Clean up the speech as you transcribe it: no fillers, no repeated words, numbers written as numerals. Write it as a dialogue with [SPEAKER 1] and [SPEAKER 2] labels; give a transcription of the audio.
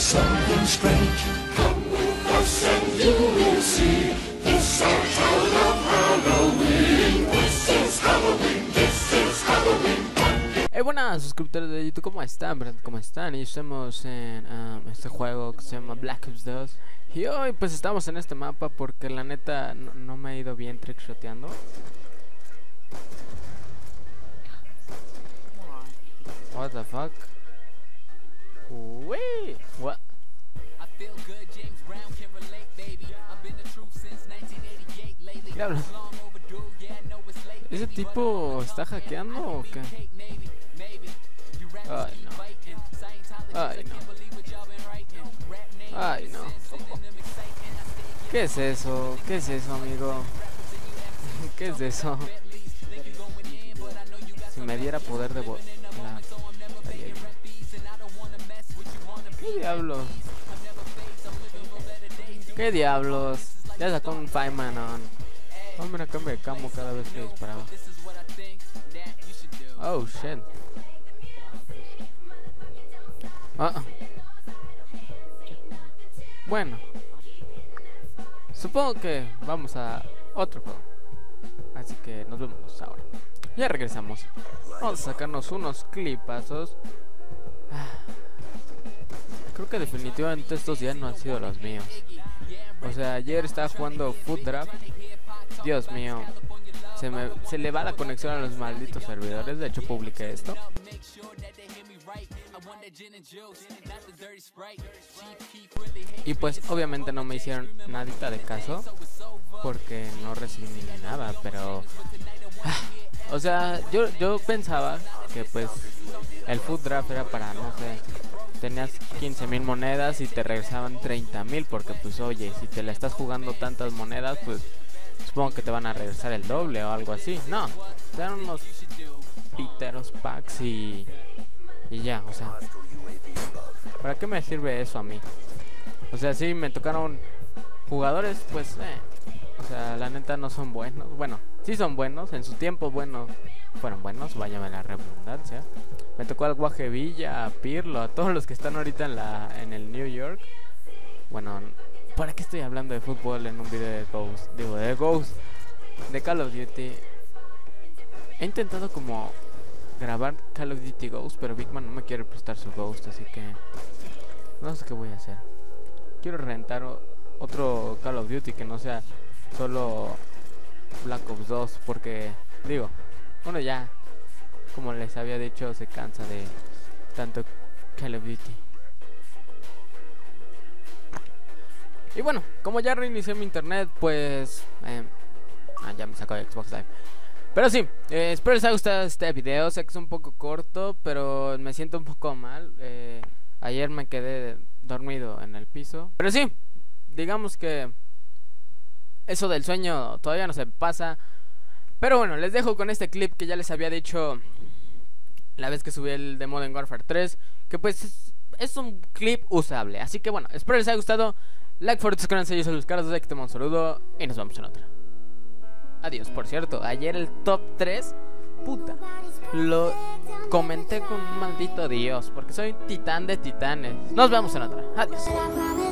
[SPEAKER 1] something strange. Come with us and you will see. It's our town of Halloween. This is Halloween, this is Halloween.
[SPEAKER 2] Buenas suscriptores de YouTube, ¿cómo están? ¿Cómo están? Y estamos en este juego que se llama Black Ops 2. Y hoy pues estamos en este mapa porque la neta no me ha ido bien trickshoteando. What the fuck? Uy, what? Diablo. ¿Ese tipo está hackeando o qué? Ay no. Ay no. Ay no. ¿Qué es eso? ¿Qué es eso, amigo? ¿Qué es eso? Si me diera poder de volar. ¿Qué diablos? ¿Qué diablos? Ya sacó un Fireman on. Hombre, cambio de camo cada vez que disparaba. Oh shit. Bueno, supongo que vamos a otro juego. Así que nos vemos ahora. Ya regresamos. Vamos a sacarnos unos clipazos. Creo que definitivamente estos días no han sido los míos. O sea, ayer estaba jugando Food Draft. Dios mío, se le va la conexión a los malditos servidores. De hecho publiqué esto. Y pues obviamente no me hicieron nadita de caso porque no recibí ni nada. Pero o sea, yo pensaba que pues el Food Draft era para, no sé, tenías 15,000 monedas y te regresaban 30,000. Porque pues oye, si te la estás jugando tantas monedas, pues supongo que te van a regresar el doble o algo así. No, te dan unos piteros packs y ya, o sea, ¿para qué me sirve eso a mí? O sea, si me tocaron jugadores, pues, o sea, la neta no son buenos. Bueno, sí son buenos, en su tiempo, bueno, fueron buenos, váyame la redundancia. Me tocó al Guaje Villa, a Pirlo, a todos los que están ahorita en el New York. Bueno, ¿para qué estoy hablando de fútbol en un video de Ghost? Digo, de Ghost, de Call of Duty. He intentado como grabar Call of Duty Ghost, pero Big Man no me quiere prestar su Ghost, así que no sé qué voy a hacer. Quiero rentar otro Call of Duty que no sea solo Black Ops 2, porque digo, uno ya, como les había dicho, se cansa de tanto Call of Duty. Y bueno, como ya reinicié mi internet, pues ya me sacó de Xbox Live. Pero sí, espero les haya gustado este video. Sé que es un poco corto, pero me siento un poco mal. Ayer me quedé dormido en el piso. Pero sí, digamos que eso del sueño todavía no se pasa. Pero bueno, les dejo con este clip que ya les había dicho la vez que subí el de Modern Warfare 3, que pues es un clip usable. Así que bueno, espero les haya gustado. Like, for suscríbanse, yo soy Luis Carlos, de que te mando un saludo y nos vemos en otra. Adiós. Por cierto, ayer el top 3, puta, lo comenté con un maldito Dios, porque soy titán de titanes. Nos vemos en otra. Adiós.